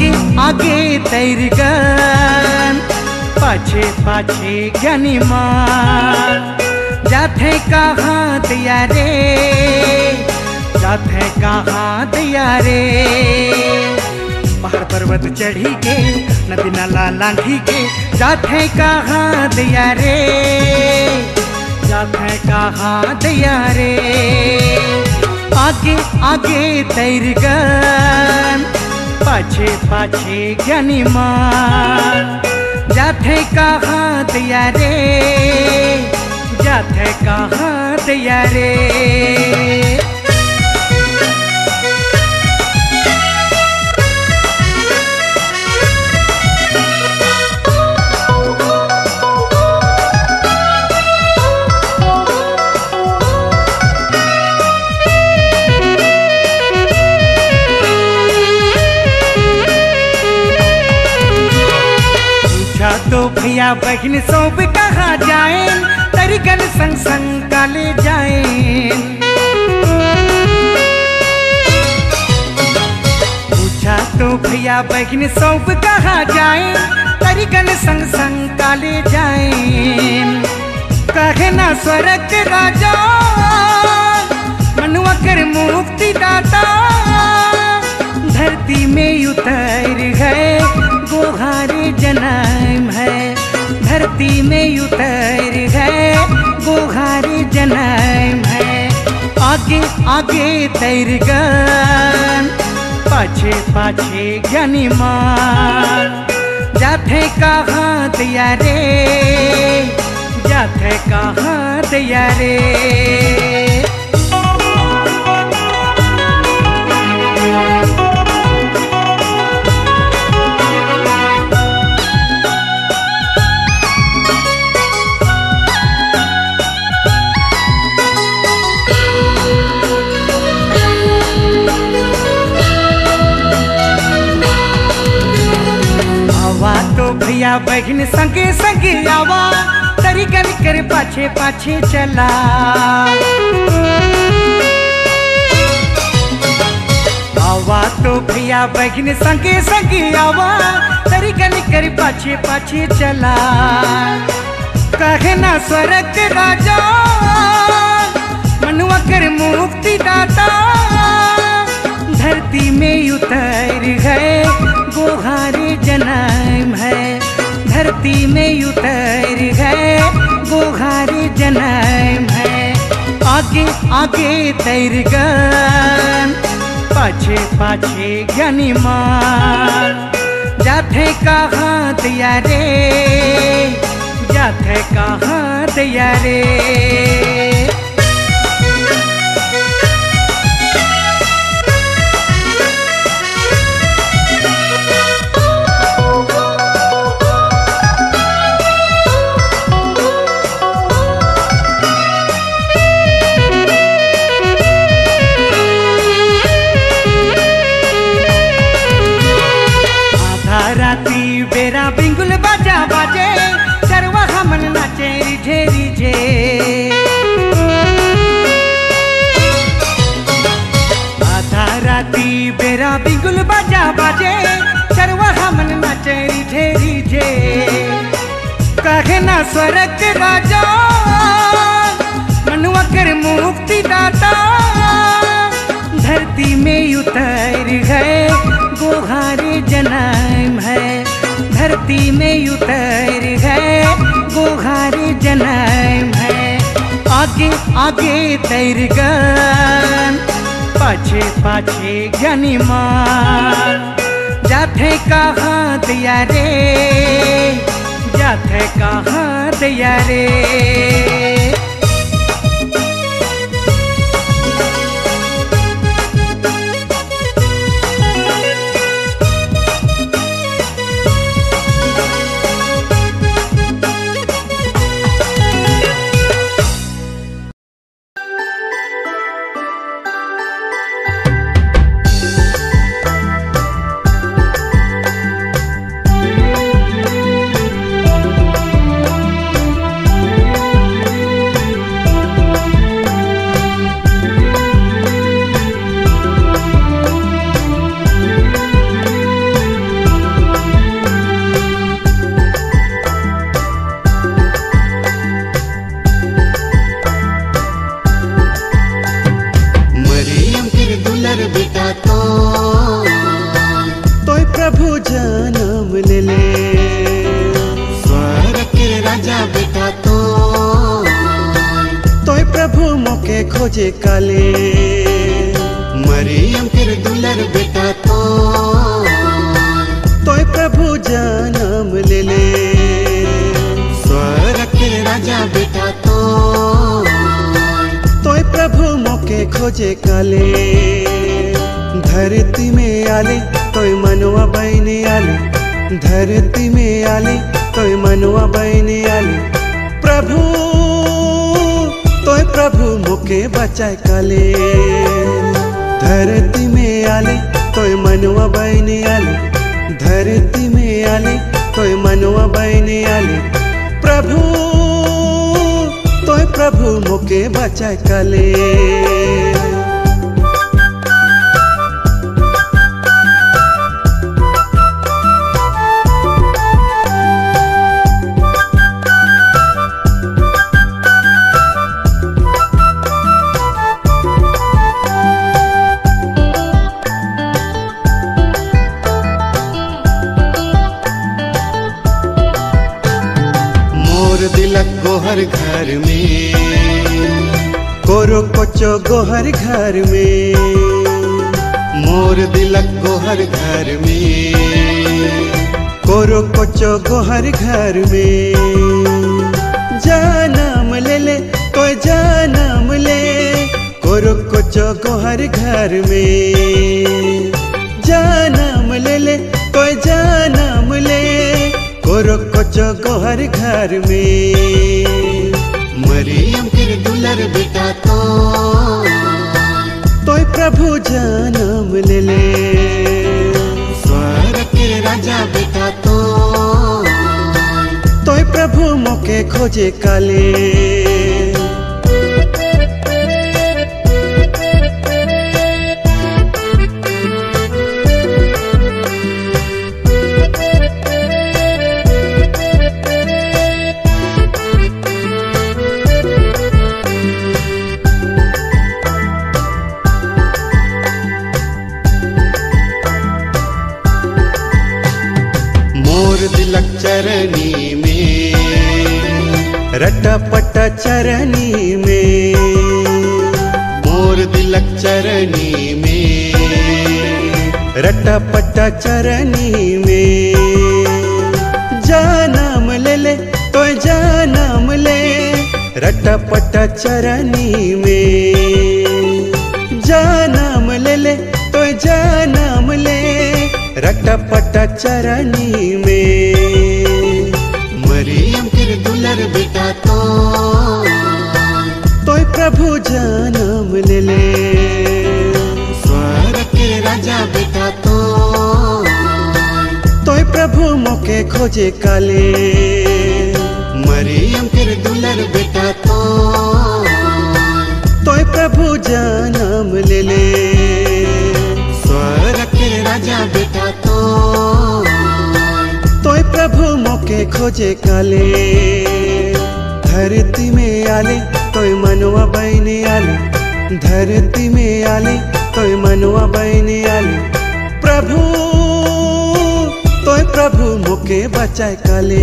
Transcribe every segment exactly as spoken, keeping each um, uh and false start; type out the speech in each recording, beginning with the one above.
आगे आगे तैरगन पाछे पाछे ज्ञानी मान जाते कहाँ दिया रे जाते कहाँ दिया रे पहाड़ पर्वत चढ़ी के नदी नाला लांघी के जाते कहाँ दिया रे जाते कहाँ दिया रे आगे आगे तैरगन पाछे पाछे ज्ञानी मान जाते कहाँ दिया रे जाते कहाँ दिया रे तो भैया बहन सब कहाँ जाएं तरीकन संग संग काले जाएं पूछा तो भैया बहन सब कहाँ जाएं तरीकन संग संग काले जाएं कहे ना स्वर्ग राजा मनुआ कर मुक्ति दाता धरती में उतर गए गोहारे जन्म है धरती में उतर गए गोहारे जन्म है आगे आगे तैरगन पाछे पाछे ज्ञानी मान जाते कहाँ दिया रे जाते कहाँ दिया रे भैया बहन संगे संगे आवा तरीकन कर पाछे पाछे चला आवा तो भैया बहन संगे संगे आवा तरीकन कर पाछे पाछे चला कहे ना स्वर्ग राजा मनुआ कर मुक्ति दाता धरती में उतर गए गोहारे जन्म है धरती में उतर गए गोहारे जन्म है आगे आगे तैरगन पाछे पाछे ज्ञानी मान जाते कहाँ दिया रे जाते कहाँ दिया रे बेरा बिंगुल बाजा बाजे चरवा हमन नाचे रिझे रिझे आधा राती बेरा बिंगुल बाजा बाजे चरवा हमन नाचे रिझे रिझे कहे ना स्वर्ग राजा मनुआ कर मुक्ति दाता धरती में उतर गए गोहारे जन्म है धरती में उतर गए गोहारे जन्म है आगे आगे तैरगन पाछे पाछे ज्ञानी मान जाते कहाँ दिया रे जाते कहाँ दिया रे प्रभु जन्म ले ले। स्वर्ग के राजा बेटा तो तोय प्रभु मोके खोजे काले। मरियम के दुलर बेटा तो तोय प्रभु जन्म ले ले। स्वर्ग के राजा बेटा तो तोय प्रभु मोके खोजे काले। धरती में आले तोय मनवा बहने आले। धरती में आले तोय मनवा बहने आले। प्रभु तोय प्रभु मोके बचाए काले। धरती में आले तोय मनवा बहने आले। धरती में आले तोय मनवा बहने आले। प्रभु तोय प्रभु मोके बचाए काले। दिलक गोहर घर में कोरो कोचो गोहर घर में। मोर दिलक गोहर घर में कोरो कोचो गोहर घर में। जन्म ले ले कोई जन्म ले कोरो कोचो गोहर घर में। जन्म ले ले कोई जन्म ले कोरो कोचो गोहर घर में। मरियम के दुलर बेटा तो तोय प्रभु जन्म ले ले। स्वर्ग के राजा बेटा तो तोय प्रभु मोके खोजे काले। दिलक चरनी में रटा पटा चरनी में। मोर दिलक चरनी में रटा पटा चरनी में। जन्म ले ले तो जन्म ले रटा पटा चरनी में। जन्म ले ले तो जन्म ले रटा पटा चरनी में। मरियम के दुलर बेटा तो तोय प्रभु जन्म ले ले। स्वर्ग के राजा बेटा तो तोय प्रभु मोके खोजे काले। मरियम के दुलर बेटा तो तोय प्रभु जन्म ले ले। स्वर्ग के राजा बेटा तो तोय प्रभु मोके खोजे काले। धरती में आले तोय मनवा बहने आले। धरती में आले तोय मनवा बहने आले। प्रभु तोय प्रभु मोके बचाए काले।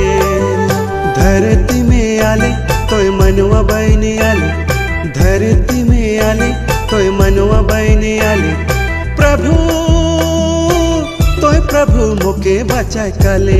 धरती में आले तोय मनवा बहने आले। धरती में आले तोय मनवा बहने आले। प्रभु तोय प्रभु मोके बचाए काले।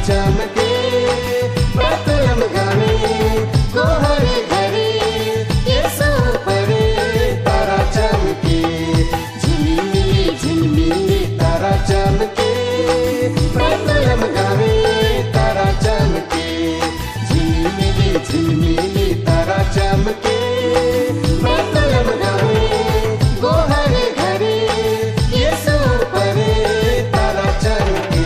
चमके बतलम गावे गोहर घरे यीशु परे तारा चमके झिलमिली झिलमिली तारा चमके बतलम गावे तारा चमके झिलमिली झिलमिली तारा चमके बतलम गावे गोहर घरे यीशु परे तारा चमके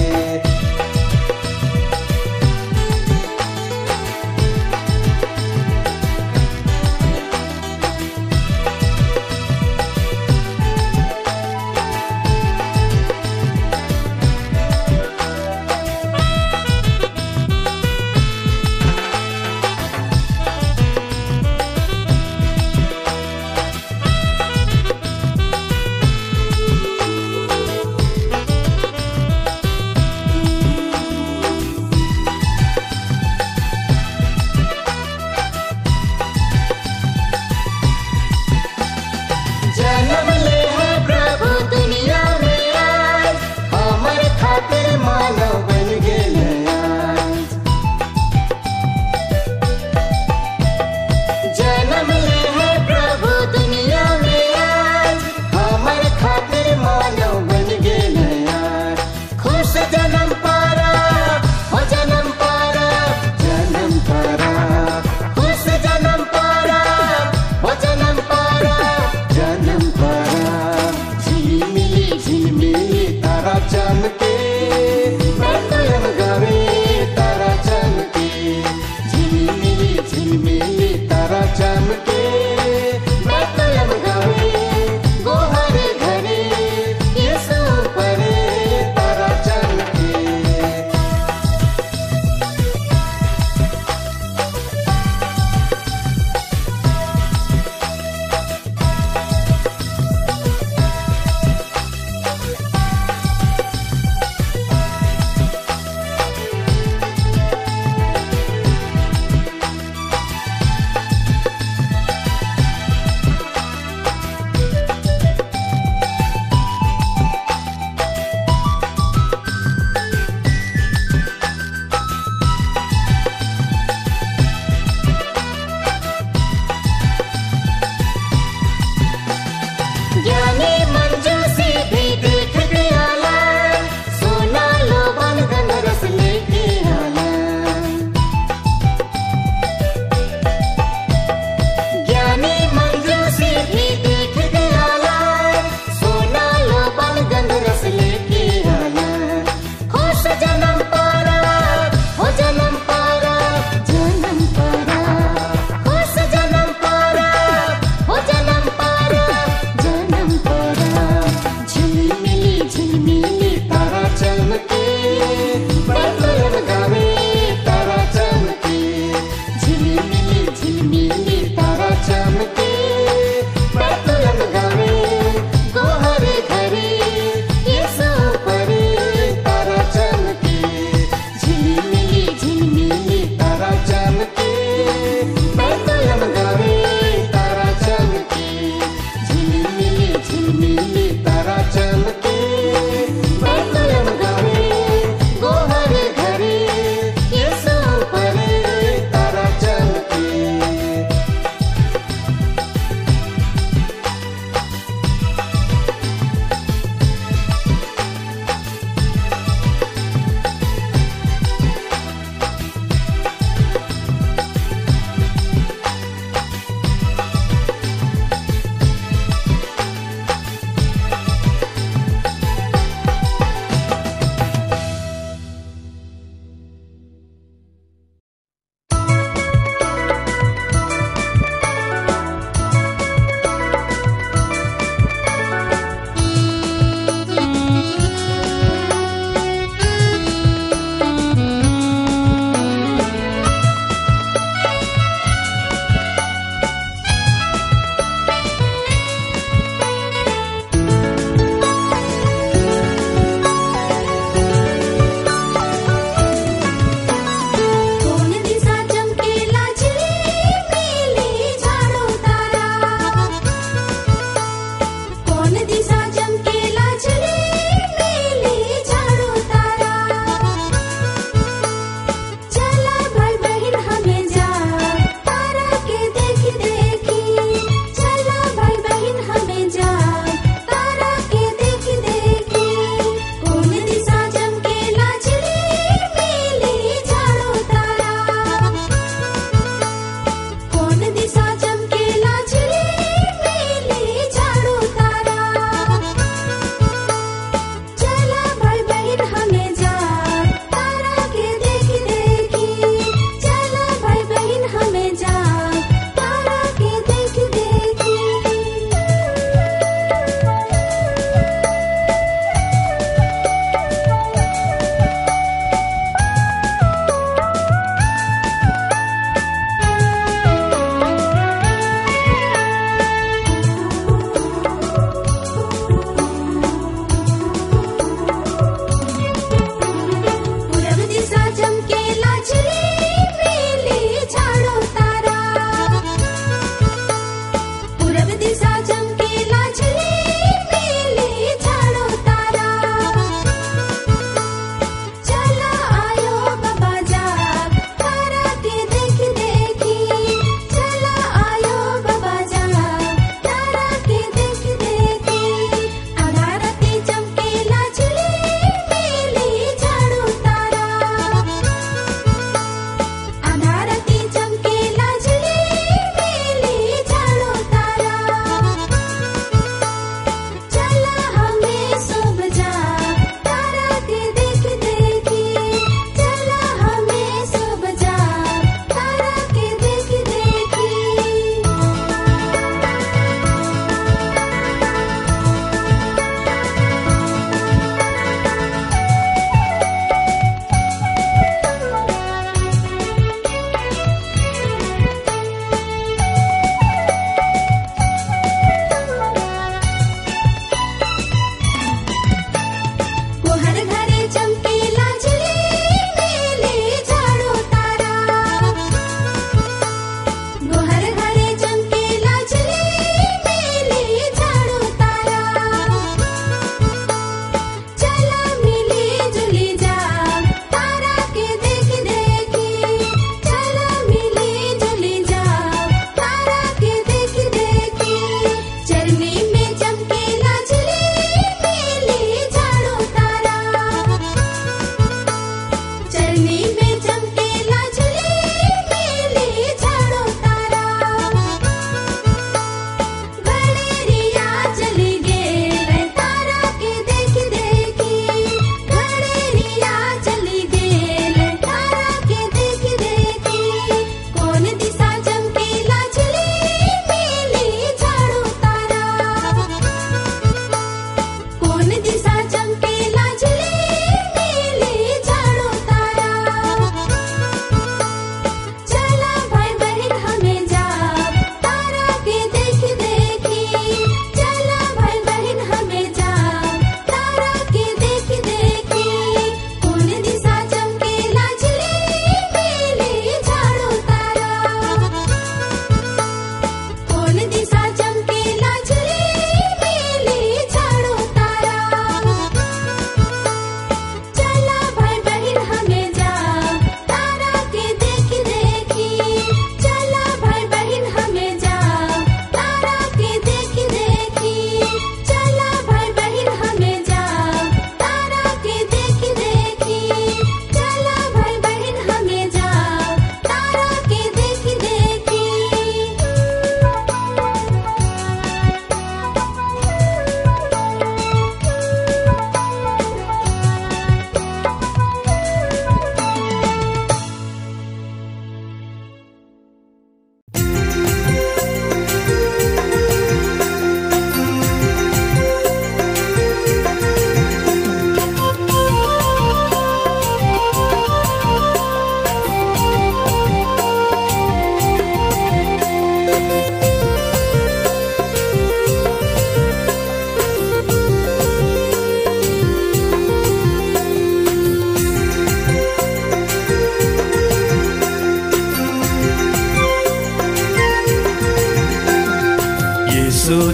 जन्म ले है प्रभु दुनिया में आज हमर खातिर मानव बन गेले आज जन्म ले है प्रभु दुनिया में आज हमर खातिर मानव बन गेले आज खुश जन्म पारा हो जन्म पारा जन्म पारा खुश जन्म पारा हो जन्म पारा जन्म पारा झिलमिली झिलमिली तारा चमके बतलम गावे तारा चमके झिलमिली झिलमिली तारा चमके बतलम गावे गोहर घरे यीशु परे तारा चमके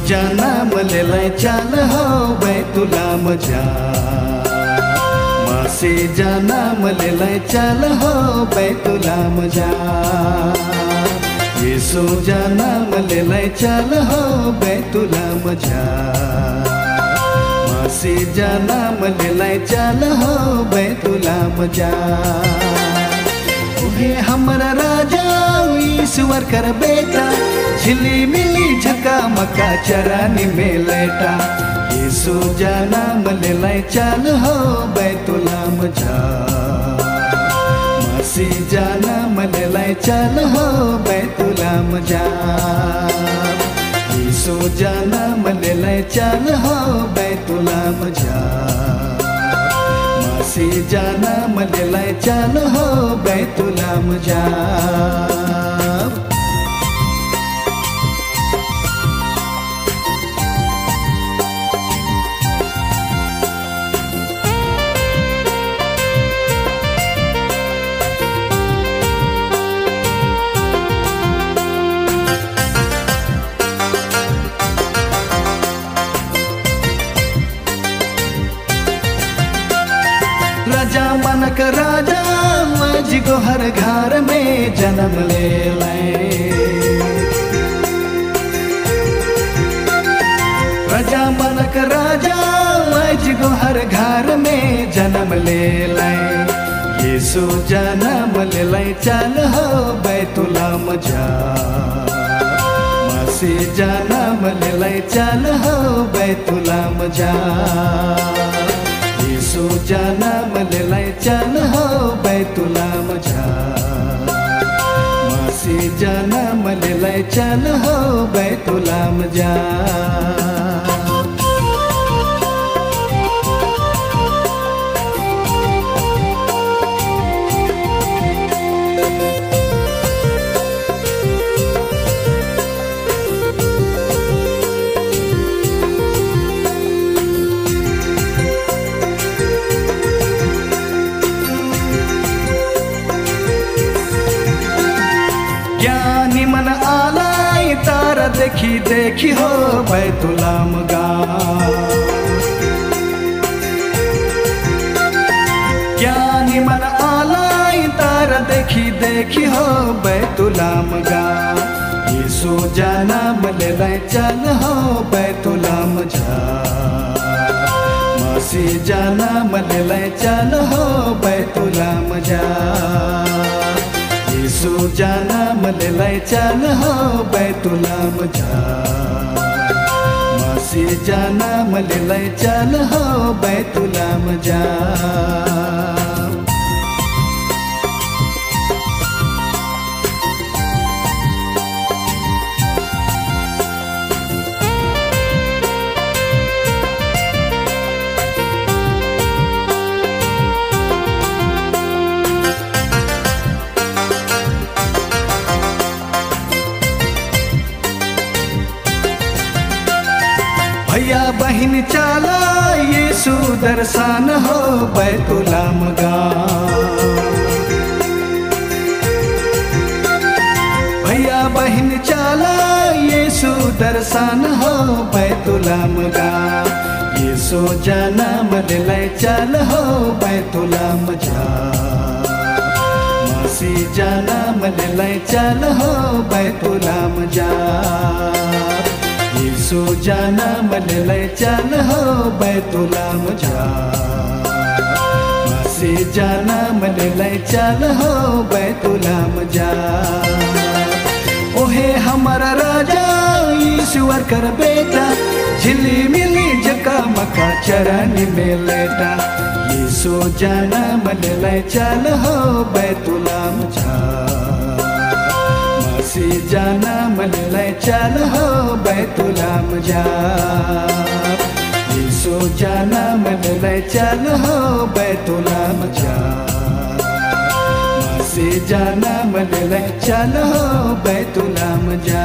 जाना मलेलाई चाल हो बैतुलाम जा मासी जाना मलेलाई चाल हो बैतुलाम जा यीशु जाना मलेलाई चाल हो बैतुलाम जा मासी जाना मलेलाई चाल हो बैतुलाम जा उहे हमारा राजा ईश्वर कर बेटा झिली मिली झका मका चरानी में लेटा यीशु जाना मलेलाई चाल हो बैतुलाम जा मासी जाना मलेलाई चाल हो बैतुलाम जा यीशु जाना मलेलाई चाल हो बैतुलाम जा मासी जाना मलेलाई चाल हो बैतुलाम जा राजा मनक राजा मज को हर घर में जन्म ले लाए राजा मनक राजा मज को हर घर में जन्म ले लाए यीशु जन्म ले लाए चल हो बैतुलाम जा मासी जन्म ले लाए चल हो बैतुलाम जा यीशु जाना मलेलाई चल हो बैतुलाम जा मासी जाना मलेलाई चल हो बैतुलाम जा ज्ञानी मन आलाई तारा देखी देखी हो बैतुलाम गा ज्ञानी मन आलाई तारा देखी देखी हो बैतुलाम गा यीशु जाना मलेलाई चल हो बैतुलाम जा मासी जाना मलेलाई चल हो बैतुलाम जा यीशु जाना मलेलाई चल हो बैतुलाम जा मासी जाना मलेलाई चल हो बैतुलाम जा भैया बहन चाला यीशु दर्शन हो बैतुलाम गा भैया बहन चाला यीशु दर्शन हो बैतुलाम गा यीशु जाना मलेलाई चल हो बैतुलाम जा मासी जाना मलेलाई चल हो बैतुलाम जा यीशु जाना मलेलाई चल हो बैतुलाम जा मासी जाना मलेलाई चल हो बैतुलाम जा ओहे हमारा राजा ईश्वर कर बेटा झिली मिली जका मका चरानी में लेटा यीशु जाना मलेलाई चल हो बैतुलाम जा मासी जाना मलेलाई चल हो बैतुलाम जा यीशु जाना मलेलाई चल हो बैतुलाम जा मासी जाना मलेलाई चल हो बैतुलाम जा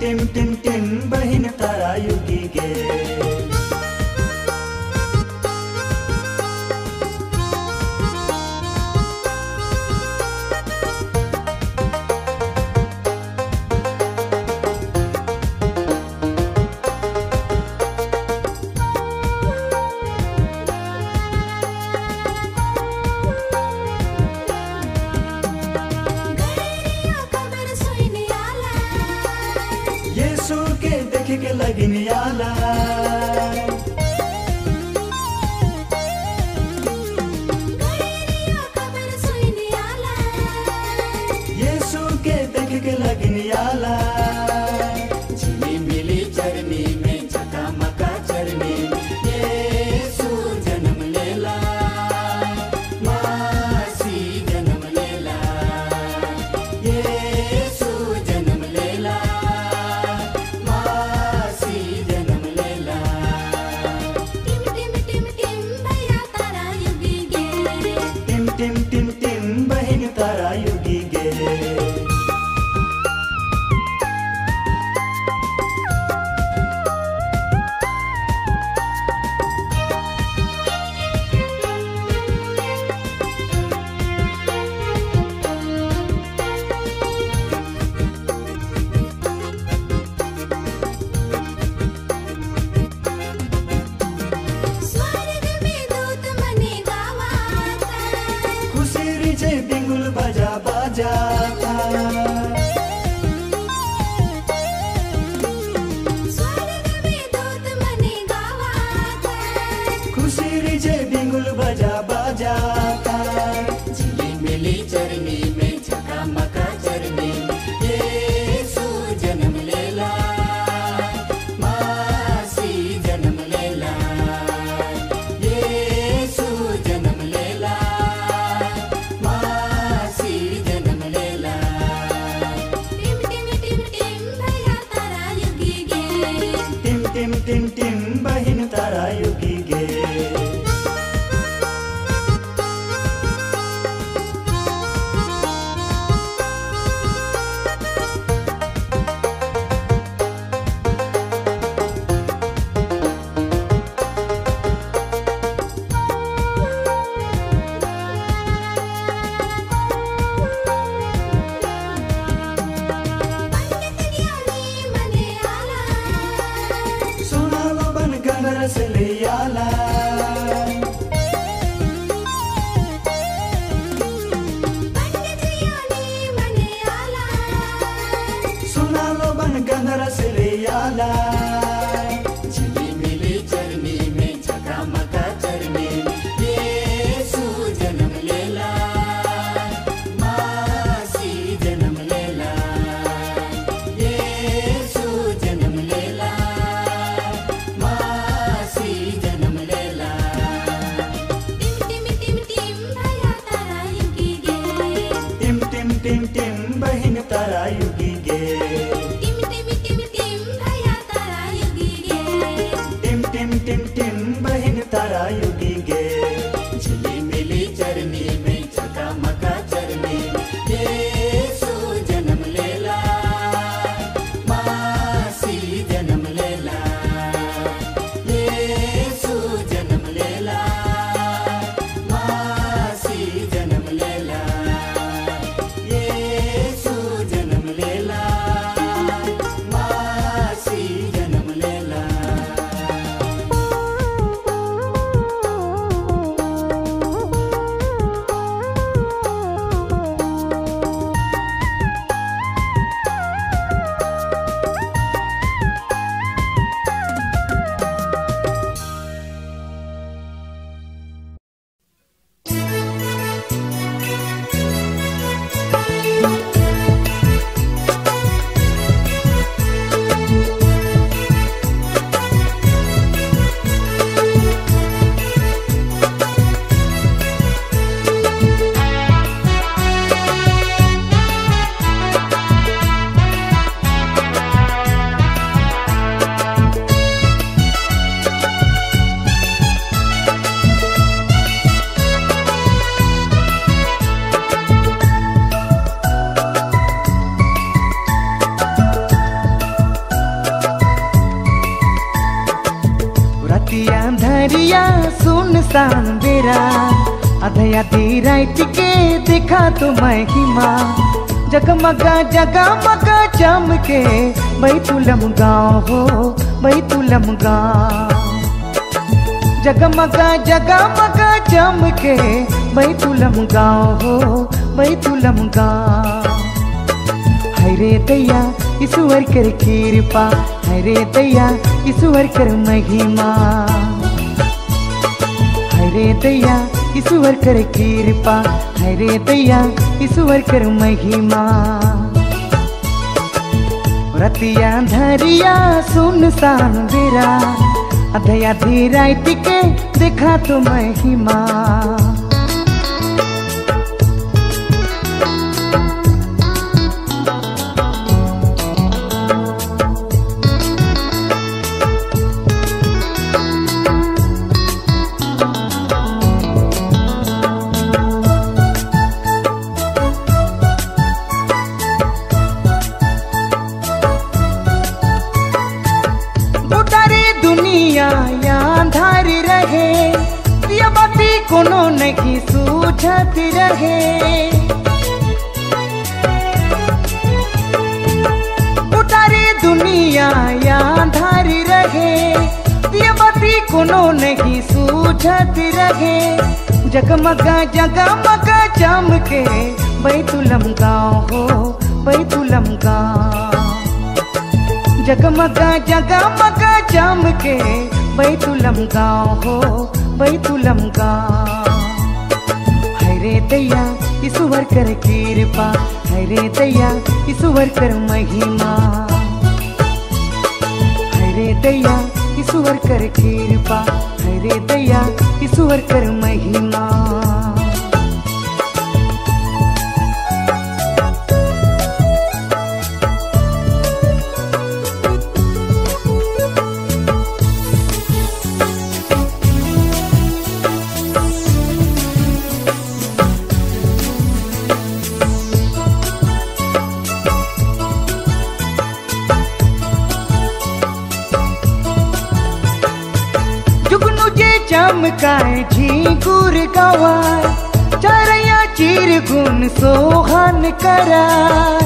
टिम टिम टिम बहिन तारा युगी गे। यीशु के देख के लगिन आला, यीशु के देख के लगिन आला। झिली मिली चरनी में चकामका चरनी में यीशु जन्म लेला, मासी जन्म लेला, यीशु जन्म लेला, टिम टिम टिम बहिन तारा युगी गे। बिंगुल बजा बजाता, खुशी रिझे बिंगुल बजा बजाता। झिली मिली चरनी में चकामका चरनी यीशु जन्म लेला, मासी जन्म लेला, यीशु जन्म लेला, टिम टिम टिम बहिन तारा युगी गे। गंगर से ले आला, सुना लो बन गंगर से ले आला। झिली मिली चरनी में चकामका चरनी यीशु जन्म लेला, मासी जन्म लेला, यीशु जन्म लेला, जन्म लेला। टिम टिम टिम बहिन तारा युगी गे। टिम टिम टिम टिम भैया तारा सुनसान बेरा आधा आधी रात के देखा तो महिमा जगमगा जगमगा चमके बैतुलम गाँव हो बैतुलम गाँव जगमगा जगमगा चमके बैतुलम गाँव हो बैतुलम गाँव हरे दैया ईश्वर कर कृपा हरे दैया ईश्वर कर महिमा हरे दैया ईश्वर कर कृपा हरे दैया ईश्वर कर महिमा रतिया धरिया सुनसान बेरा आधा आधी रात के देखा तो महिमा अंधारी रहे दिया बाती कोनो नहीं सूझत रहे उतारी दुनिया या अंधारी रहे दिया बाती कोनो नहीं सूझत रहे जगमगा जगमगा चमके बैतुलम गाँव हो बैतुलम गाँव जगमगा जगमगा चमके बैतुलम गाँव हो बैतुलम गाँव हरे दैया ईश्वर कर कृपा हरे दैया ईश्वर कर महिमा हरे दैया ईश्वर कर कृपा हरे दैया ईश्वर कर महिमा चमकाए झींगुर गवार चरैया चीर गुन सोहन करार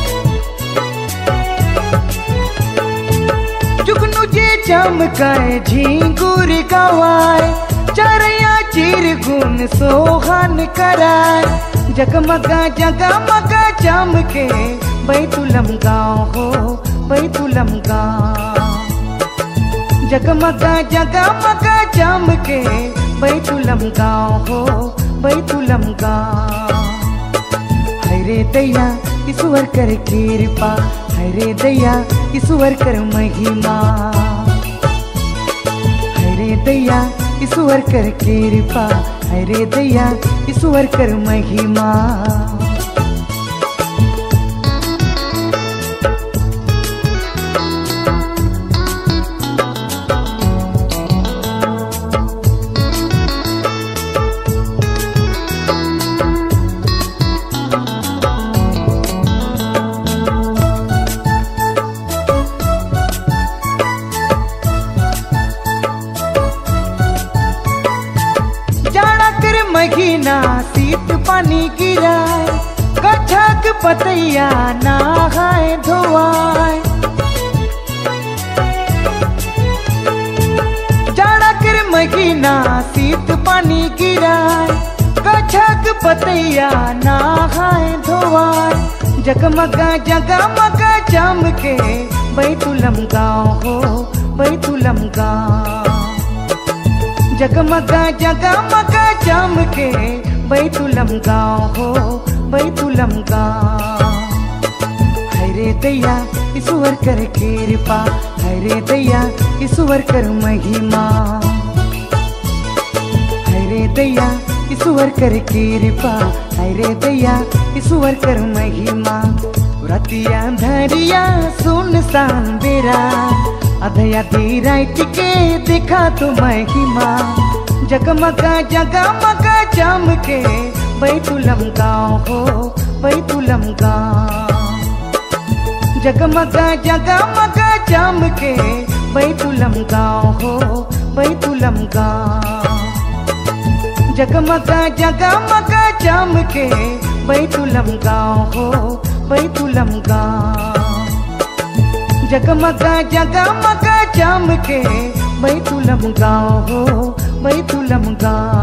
जुगनू जे चमकाए झींगुर गवार चरैया चीर गुन सोहन करार जगमगा जगमगा चमके बैतुलम गाँव हो बैतुलम गाँव जगमगा जगमगा चमके बैतुलम गाँव हो बैतुलम गाँव हरे दैया ईश्वर कर कृपा हरे दैया ईश्वर कर महिमा हरे दैया ईश्वर कर कृपा हरे दैया ईश्वर कर महिमा महीना शीत पानी गिराए कछक पतैया नहाए धोआए जाड़ा कर महीना शीत पानी गिराए कछक पतैया नहाए धोआए जगमगा जगमगा चमके बैतुलम गाँव हो बैतुलम गाँव जगमगा जगमगा चमके बैतुलम गाँव हो बैतुलम गाँव हरे दैया ईश्वर कर कृपा हरे दैया ईश्वर कर महिमा हरे दैया ईश्वर कर कृपा हरे दैया ईश्वर कर महिमा रतिया धरिया सुनसान बेरा आधा आधी रात के देखा तो महिमा जगमगा जगमगा चमके बैतुलम गाँव हो बैतुलम गाँव जगमगा जगमगा चमके बैतुलम गाँव हो बैतुलम गाँव जगमगा जगमगा चमके बैतुलम गाँव हो बैतुलम गाँव। जगमगा जगमगा चमके बैतुलम गाँव हो बैतुलम गाँव।